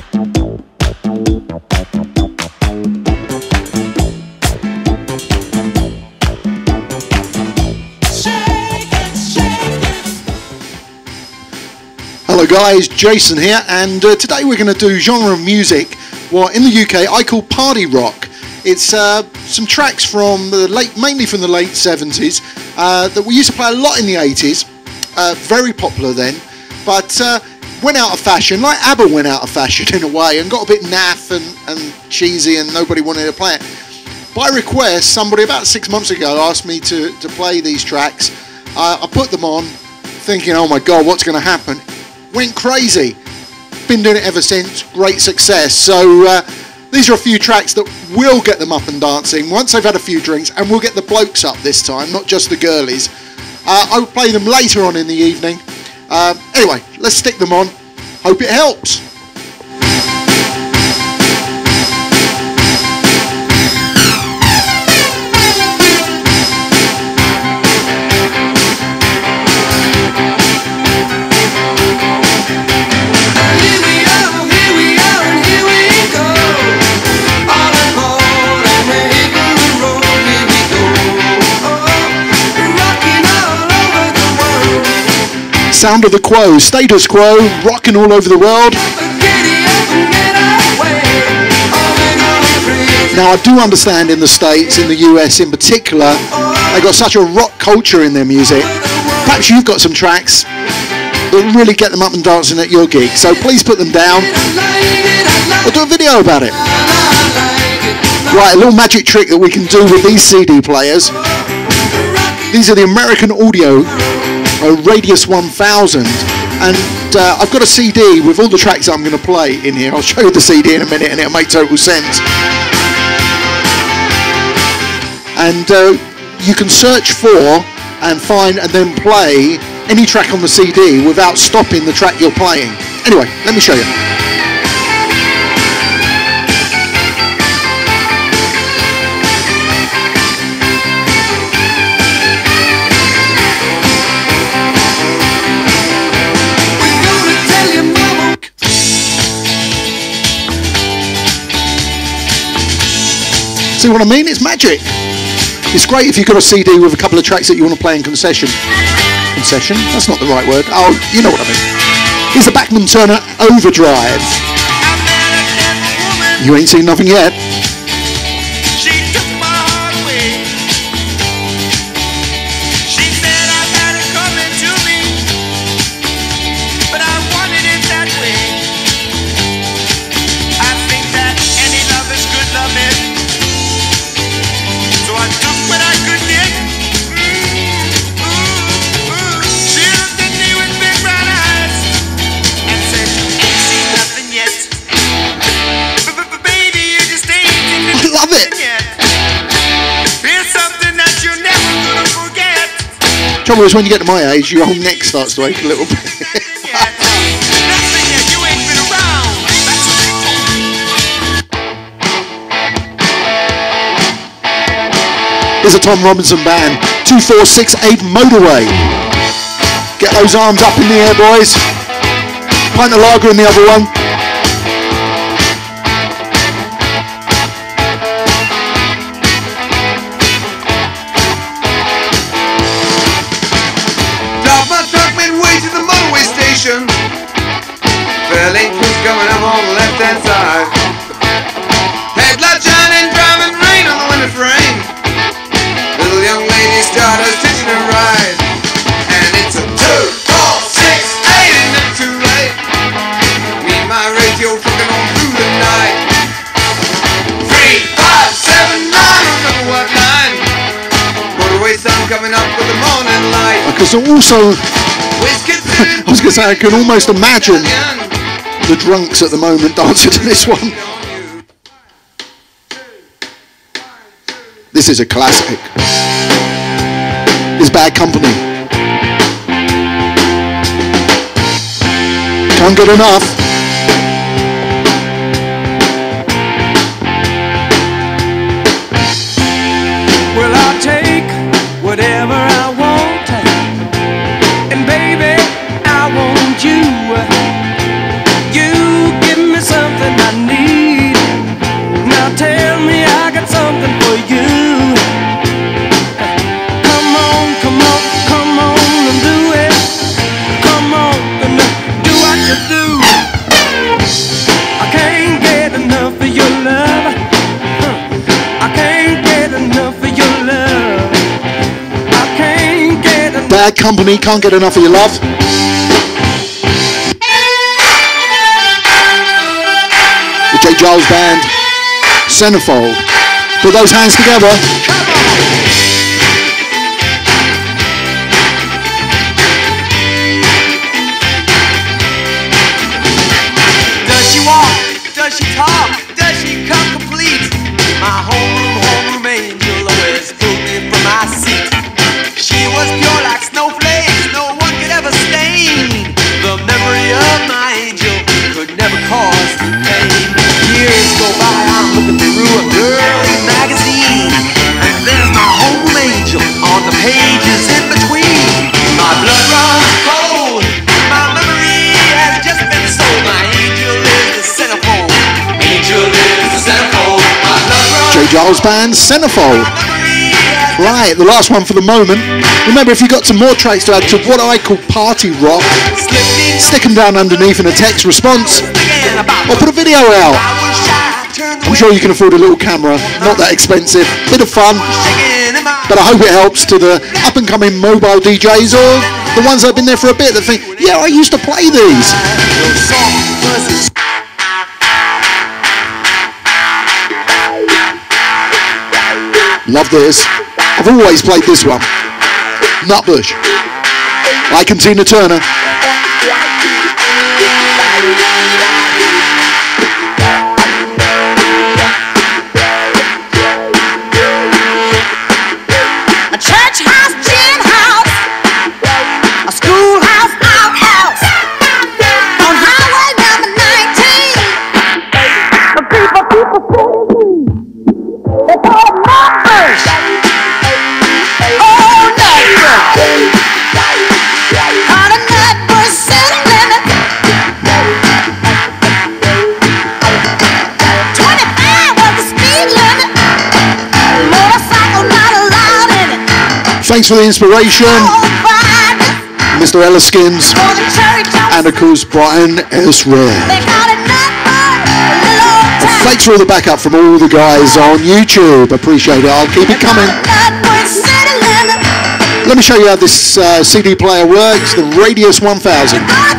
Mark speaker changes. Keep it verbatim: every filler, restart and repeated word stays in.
Speaker 1: Hello guys, Jason here, and uh, today we're going to do genre of music what in the U K I call party rock. It's uh, some tracks from the late, mainly from the late seventies, uh, that we used to play a lot in the eighties, uh, very popular then, but uh, went out of fashion, like ABBA went out of fashion in a way, and got a bit naff and, and cheesy, and nobody wanted to play it. By request, somebody about six months ago asked me to, to play these tracks. Uh, I put them on, thinking, oh my god, what's going to happen? Went crazy. Been doing it ever since. Great success. So uh, these are a few tracks that will get them up and dancing once they've had a few drinks, and we'll get the blokes up this time, not just the girlies. Uh, I will play them later on in the evening. Uh, anyway, let's stick them on. Hope it helps. Sound of the quo, status quo, rocking all over the world. Now I do understand in the States, in the U S in particular, they've got such a rock culture in their music. Perhaps you've got some tracks that really get them up and dancing at your gig, so please put them down or do a video about it. Right, a little magic trick that we can do with these C D players. These are the American Audio a Radius one thousand, and uh, I've got a C D with all the tracks I'm going to play in here. I'll show you the C D in a minute and it'll make total sense. And uh, you can search for and find and then play any track on the C D without stopping the track you're playing. Anyway, let me show you. See what I mean? It's magic. It's great if you've got a C D with a couple of tracks that you want to play in concession. Concession? That's not the right word. Oh, you know what I mean. Here's the Bachman Turner Overdrive. You ain't seen nothing yet. Trouble is, when you get to my age, your whole neck starts to ache a little bit. Here's a Tom Robinson band, two four six eight Motorway. Get those arms up in the air, boys. Pint of lager in the other one.
Speaker 2: Fairlink was coming up on the left hand side. Headlight shining, driving rain on the window frame. Little young lady started stitching her ride. And it's a two, four, six, eight, and never too late. Me and my radio trucking on through the night. Three, five, seven, nine, I don't know what line. Motorway sun coming up with the morning light.
Speaker 1: Because also, I was going to say, I can almost imagine the drunks at the moment dancing to this one. This is a classic. It's Bad Company. Can't get enough.
Speaker 3: Well, I'll take whatever I want, and baby, I want you. You give me something
Speaker 1: Bad Company, Can't Get Enough of Your Love. The J. Giles Band, Centerfold. Put those hands together.
Speaker 3: Does she walk? Does she talk? Does she come complete? My homeroom, homeroom angel always pulled me from my seat. She was pure like snowflakes, no one could ever stain. The memory of my angel could never cause me pain. Years go by, I'm looking through a girly magazine, and there's my homeroom angel on the pages in between. My blood runs cold, my memory has just been sold. My angel is the centerfold. Angel is the centerfold. My blood runs
Speaker 1: J. Giles Band, Centerfold. Right, the last one for the moment. Remember, if you've got some more tracks to add to what I call party rock, stick them down underneath in a text response, or put a video out. I'm sure you can afford a little camera, not that expensive, bit of fun, but I hope it helps to the up-and-coming mobile D Js or the ones that have been there for a bit that think, yeah, I used to play these. Love this. I've always played this one. Nutbush. Ike and Tina Turner.
Speaker 4: A church house, gin house, a schoolhouse, outhouse, on highway number nineteen. The people, people say they call it Nutbush. Oh, Nutbush. On a Nutbush city limit. twenty-five was the speed limit. Motorcycle not allowed in it.
Speaker 1: Thanks for the inspiration, Mister Elliskins, and of course Brian S. Rare. Thanks for all the backup from all the guys on YouTube. Appreciate it. I'll keep it coming. Let me show you how this uh, C D player works. The Radius one thousand.